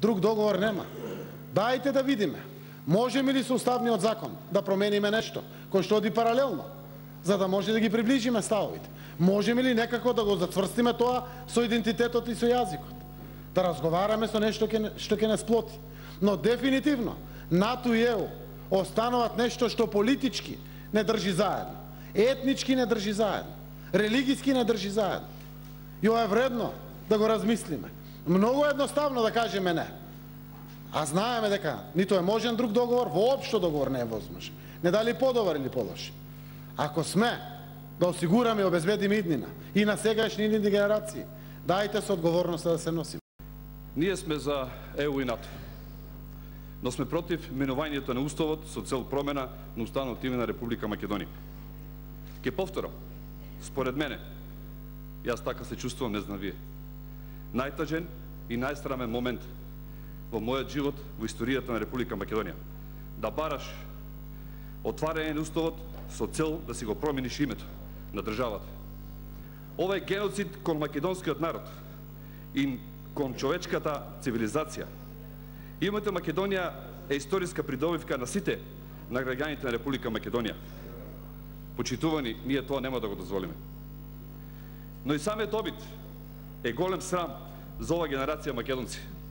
Друг договор нема. Дајте да видиме. Можеме ли со уставниот закон да промениме нешто кој што оди паралелно, за да може да ги приближиме ставовите? Можеме ли некако да го зацврстиме тоа со идентитетот и со јазикот? Да разговараме со нешто што ќе не сплоти. Но дефинитивно НАТО и ЕУ остануваат нешто што политички не држи заедно, етнички не држи заедно, религиски не држи заедно. И ова е вредно да го размислиме. Многу едноставно да кажеме не. А знаеме дека ниту е можен друг договор, воопшто договор не е возможен. Не дали подобар или полош. Ако сме да осигураме и обезбедиме иднина и на сегашни идни генерации, дајте со одговорноста да се носиме. Ние сме за ЕУ и НАТО, но сме против менувањето на уставот со цел промена на уставното име на Република Македонија. Ке повторам, според мене, јас така се чувствувам, не знам вие, најтажен и најсрамен момент во мојот живот во историјата на Република Македонија. Да бараш отварање на уставот со цел да си го промениш името на државата. Ова е геноцид кон македонскиот народ и кон човечката цивилизација. Името Македонија е историска придобивка на сите на граѓаните на Република Македонија. Почитувани, ние тоа нема да го дозволиме. Но и самиот обид е голем срам за ова генерација македонци.